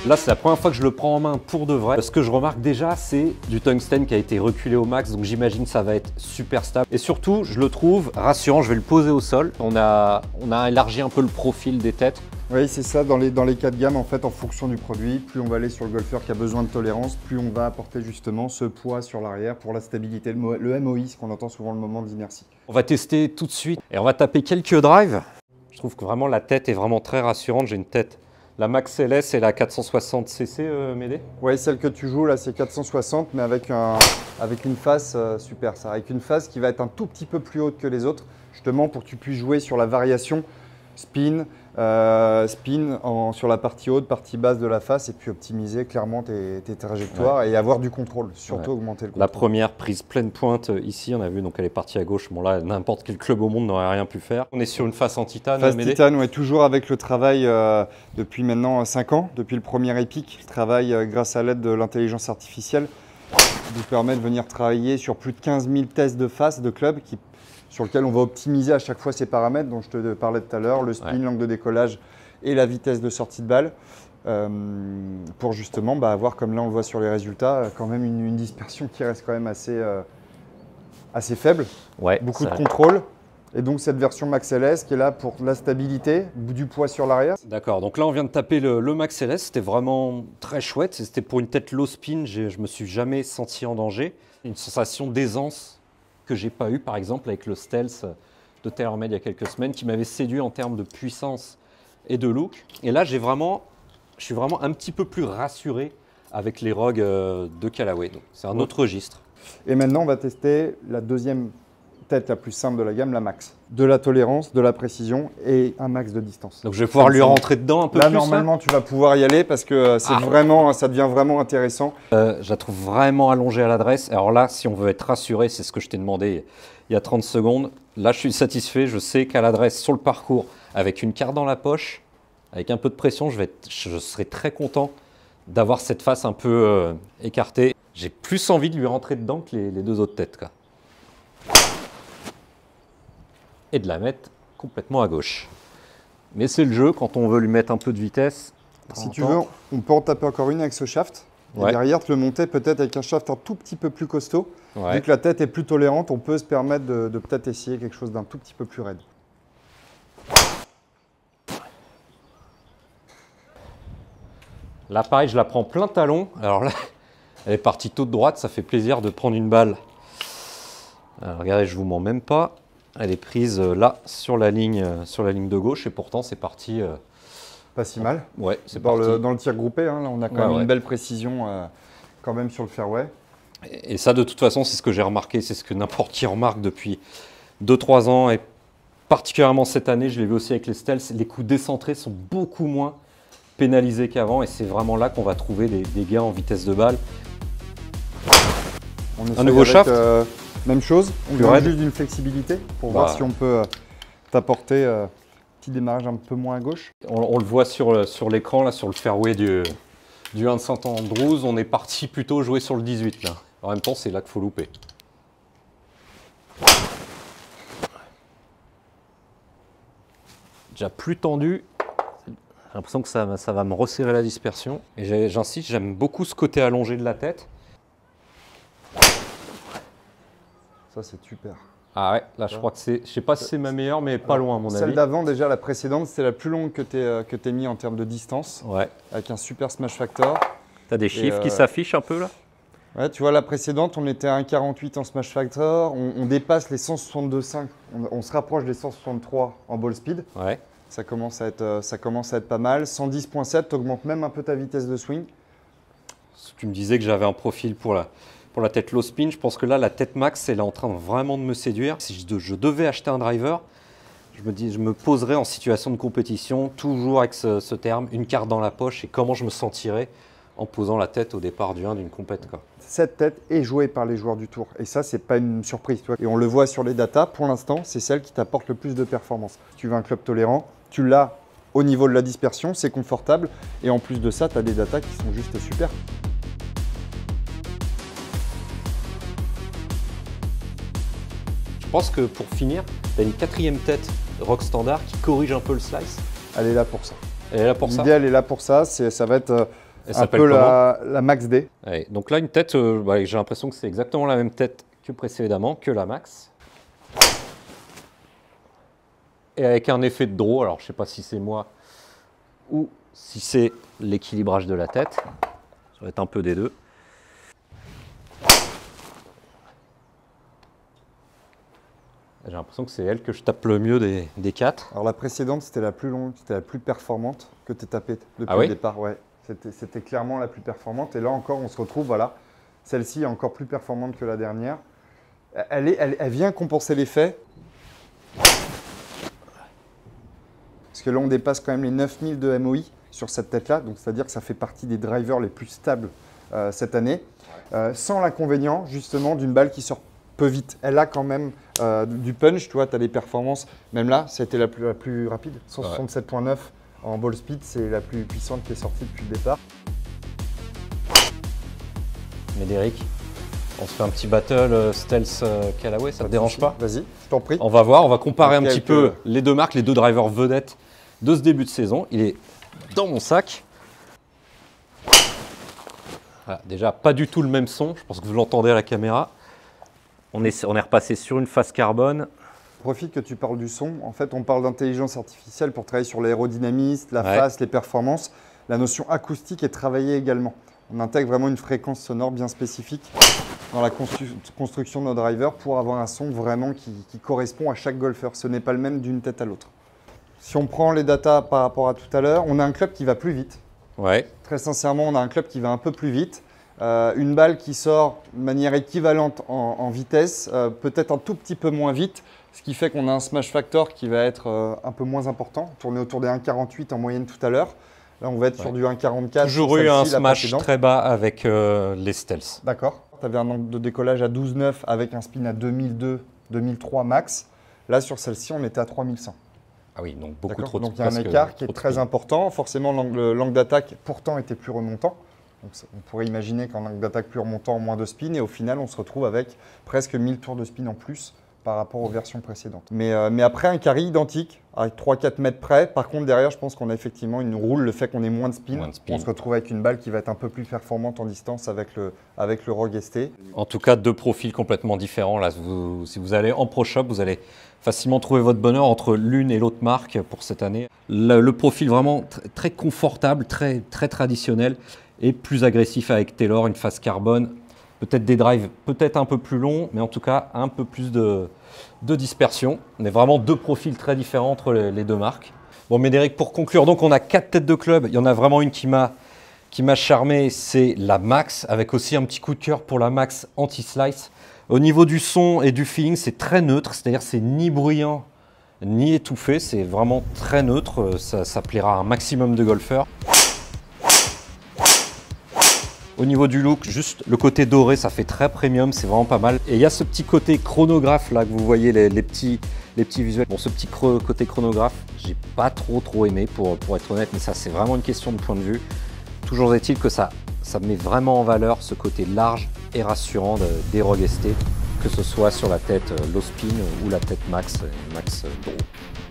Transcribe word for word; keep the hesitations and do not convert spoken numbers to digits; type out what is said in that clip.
Là, c'est la première fois que je le prends en main pour de vrai. Ce que je remarque déjà, c'est du tungstène qui a été reculé au max, donc j'imagine que ça va être super stable. Et surtout, je le trouve rassurant, je vais le poser au sol. On a, on a élargi un peu le profil des têtes. Oui, c'est ça, dans les, dans les cas de gamme, en fait, en fonction du produit, plus on va aller sur le golfeur qui a besoin de tolérance, plus on va apporter justement ce poids sur l'arrière pour la stabilité, le M O I, ce qu'on entend souvent le moment d'inertie. On va tester tout de suite et on va taper quelques drives. Je trouve que vraiment la tête est vraiment très rassurante. J'ai une tête, la Max L S et la quatre cent soixante C C, euh, Médée. Oui, celle que tu joues là, c'est quatre cent soixante, mais avec, un, avec une face euh, super, ça, avec une face qui va être un tout petit peu plus haute que les autres, justement pour que tu puisses jouer sur la variation spin, euh, spin en, sur la partie haute, partie basse de la face, et puis optimiser clairement tes, tes trajectoires ouais. et avoir du contrôle, surtout ouais. augmenter le contrôle. La première prise pleine pointe ici, on a vu, donc elle est partie à gauche. Bon là, n'importe quel club au monde n'aurait rien pu faire. On est sur une face en titane. Face titane, ouais, toujours avec le travail euh, depuis maintenant cinq ans, depuis le premier Epic. Je travaille euh, grâce à l'aide de l'intelligence artificielle qui nous permet de venir travailler sur plus de quinze mille tests de face de club qui sur lequel on va optimiser à chaque fois ces paramètres dont je te parlais tout à l'heure, le spin, ouais. l'angle de décollage et la vitesse de sortie de balle, euh, pour justement bah, avoir, comme là on le voit sur les résultats, quand même une, une dispersion qui reste quand même assez, euh, assez faible, ouais, beaucoup de contrôle. Et donc cette version Max L S qui est là pour la stabilité, du poids sur l'arrière. D'accord, donc là on vient de taper le, le Max L S, c'était vraiment très chouette, c'était pour une tête low spin, je ne me suis jamais senti en danger. Une sensation d'aisance que j'ai pas eu par exemple avec le Stealth de TaylorMade il y a quelques semaines qui m'avait séduit en termes de puissance et de look. Et là j'ai vraiment, je suis vraiment un petit peu plus rassuré avec les Rogue de Callaway. C'est un autre registre. Et maintenant on va tester la deuxième tête la plus simple de la gamme, la Max. De la tolérance, de la précision et un max de distance. Donc je vais pouvoir lui rentrer dedans un peu là, plus. Normalement là, tu vas pouvoir y aller parce que c'est ah. vraiment, ça devient vraiment intéressant. Euh, je la trouve vraiment allongée à l'adresse. Alors là, si on veut être rassuré, c'est ce que je t'ai demandé il y a trente secondes. Là, je suis satisfait. Je sais qu'à l'adresse, sur le parcours, avec une carte dans la poche, avec un peu de pression, je, vais être, je serai très content d'avoir cette face un peu euh, écartée. J'ai plus envie de lui rentrer dedans que les, les deux autres têtes, quoi. Et de la mettre complètement à gauche. Mais c'est le jeu, quand on veut lui mettre un peu de vitesse. Si tu veux, on peut en taper encore une avec ce shaft. Ouais. Et derrière, te le monter peut-être avec un shaft un tout petit peu plus costaud. Ouais. Vu que la tête est plus tolérante, on peut se permettre de, de peut-être essayer quelque chose d'un tout petit peu plus raide. Là, pareil, je la prends plein talon. Alors là, elle est partie tôt de droite, ça fait plaisir de prendre une balle. Alors, regardez, je vous mens même pas. Elle est prise là, sur la ligne, sur la ligne de gauche, et pourtant c'est parti. Euh... Pas si mal. Ouais, c'est dans parti. Le, dans le tir groupé, hein, là, on a quand ouais, même ouais. une belle précision euh, quand même sur le fairway. Et, et ça, de toute façon, c'est ce que j'ai remarqué, c'est ce que n'importe qui remarque depuis deux trois ans, et particulièrement cette année, je l'ai vu aussi avec les Stealth, les coups décentrés sont beaucoup moins pénalisés qu'avant, et c'est vraiment là qu'on va trouver des, des gains en vitesse de balle. On un nouveau avec, shaft euh, même chose, on veut juste d'une flexibilité pour bah, voir si on peut euh, t'apporter un euh, petit démarrage un peu moins à gauche. On, on le voit sur, sur l'écran, là, sur le fairway du, du un de Saint Andrews, on est parti plutôt jouer sur le dix-huit. Là. En même temps, c'est là qu'il faut louper. Déjà plus tendu, j'ai l'impression que ça, ça va me resserrer la dispersion. Et j'insiste, j'aime beaucoup ce côté allongé de la tête. Ça, c'est super. Ah ouais, là, je crois que c'est, je sais pas si c'est ma meilleure, mais pas loin à mon avis. Celle d'avant, déjà, la précédente, c'était la plus longue que tu aies que mis en termes de distance. Ouais. Avec un super smash factor. Tu as des chiffres euh, qui s'affichent un peu là? Ouais, tu vois, la précédente, on était à un virgule quarante-huit en smash factor. On, on dépasse les cent soixante-deux virgule cinq. On, on se rapproche des cent soixante-trois en ball speed. Ouais. Ça commence à être, ça commence à être pas mal. cent dix virgule sept, tu augmentes même un peu ta vitesse de swing. Tu me disais que j'avais un profil pour la... Pour la tête low spin, je pense que là, la tête max, elle est en train vraiment de me séduire. Si je, je devais acheter un driver, je me, dis, je me poserais en situation de compétition, toujours avec ce, ce terme, une carte dans la poche, et comment je me sentirais en posant la tête au départ du un d'une compète. Quoi. Cette tête est jouée par les joueurs du tour, et ça, c'est pas une surprise. Tu vois. Et on le voit sur les datas, pour l'instant, c'est celle qui t'apporte le plus de performance. Si tu veux un club tolérant, tu l'as au niveau de la dispersion, c'est confortable, et en plus de ça, tu as des datas qui sont juste super. Je pense que pour finir, tu as une quatrième tête Rock Standard qui corrige un peu le slice. Elle est là pour ça. Elle est là pour ça. L'idée, elle est là pour ça. Ça va être Elle un s'appelle peu comment? la, la Max D. Ouais, donc là, une tête, euh, bah, j'ai l'impression que c'est exactement la même tête que précédemment, que la Max. Et avec un effet de draw, alors je ne sais pas si c'est moi ou si c'est l'équilibrage de la tête. Ça va être un peu des deux. J'ai l'impression que c'est elle que je tape le mieux des, des quatre. Alors la précédente, c'était la plus longue, c'était la plus performante que tu as tapée depuis Ah oui le départ. Ouais. C'était clairement la plus performante. Et là encore, on se retrouve, voilà, celle-ci est encore plus performante que la dernière. Elle, est, elle, elle vient compenser l'effet. Parce que là, on dépasse quand même les neuf mille de M O I sur cette tête-là. Donc, c'est-à-dire que ça fait partie des drivers les plus stables euh, cette année. Euh, sans l'inconvénient, justement, d'une balle qui sort peu vite. Elle a quand même euh, du punch. Tu vois, tu as des performances. Même là, c'était la plus, la plus rapide. cent soixante-sept virgule neuf en ball speed. C'est la plus puissante qui est sortie depuis le départ. Médéric, on se fait un petit battle euh, stealth euh, Callaway, ça te dérange pas? Vas-y, je t'en prie. On va voir, on va comparer Okay, un petit okay. peu les deux marques, les deux drivers vedettes de ce début de saison. Il est dans mon sac. Voilà, déjà, pas du tout le même son, je pense que vous l'entendez à la caméra. On est, on est repassé sur une face carbone. Profite que tu parles du son. En fait, on parle d'intelligence artificielle pour travailler sur l'aérodynamisme, la Ouais. face, les performances. La notion acoustique est travaillée également. On intègre vraiment une fréquence sonore bien spécifique dans la constru construction de nos drivers pour avoir un son vraiment qui, qui correspond à chaque golfeur. Ce n'est pas le même d'une tête à l'autre. Si on prend les datas par rapport à tout à l'heure, on a un club qui va plus vite. Ouais. Très sincèrement, on a un club qui va un peu plus vite. Euh, une balle qui sort de manière équivalente en, en vitesse, euh, peut-être un tout petit peu moins vite, ce qui fait qu'on a un smash factor qui va être euh, un peu moins important, tourné autour des un virgule quarante-huit en moyenne tout à l'heure. Là, on va être Ouais. sur du un virgule quarante-quatre. Toujours eu un smash très bas avec euh, les stealths. D'accord. Tu avais un angle de décollage à douze virgule neuf avec un spin à deux mille deux, deux mille trois max. Là, sur celle-ci, on était à trois mille cent. Ah oui, donc beaucoup trop de Donc il y a un presque écart qui est trop de très spin. important. Forcément, l'angle d'attaque pourtant était plus remontant. Donc, on pourrait imaginer qu'en angle d'attaque plus remontant, moins de spin. Et au final, on se retrouve avec presque mille tours de spin en plus par rapport aux versions précédentes. Mais, euh, mais après, un carry identique, avec trois à quatre mètres près. Par contre, derrière, je pense qu'on a effectivement une roule, le fait qu'on ait moins de spin. Moins de spin. On se retrouve avec une balle qui va être un peu plus performante en distance avec le, avec le Rogue S T. En tout cas, deux profils complètement différents. Là, vous- si vous allez en Pro Shop, vous allez facilement trouver votre bonheur entre l'une et l'autre marque pour cette année. Le, le profil vraiment tr- très confortable, très, très traditionnel et plus agressif avec Taylor, une face carbone. Peut-être des drives peut-être un peu plus longs, mais en tout cas un peu plus de, de dispersion. On est vraiment deux profils très différents entre les, les deux marques. Bon, Médéric, pour conclure, donc on a quatre têtes de club. Il y en a vraiment une qui m'a qui m'a charmé, c'est la Max, avec aussi un petit coup de cœur pour la Max anti-slice. Au niveau du son et du feeling, c'est très neutre, c'est-à-dire c'est ni bruyant ni étouffé, c'est vraiment très neutre. Ça, ça plaira à un maximum de golfeurs. Au niveau du look, juste le côté doré, ça fait très premium, c'est vraiment pas mal. Et il y a ce petit côté chronographe là que vous voyez, les, les, petits, les petits visuels. Bon, ce petit cro- côté chronographe, j'ai pas trop trop aimé pour, pour être honnête, mais ça c'est vraiment une question de point de vue. Toujours est-il que ça, ça met vraiment en valeur ce côté large et rassurant de, des Rogue S T, que ce soit sur la tête low spin ou la tête max, max draw.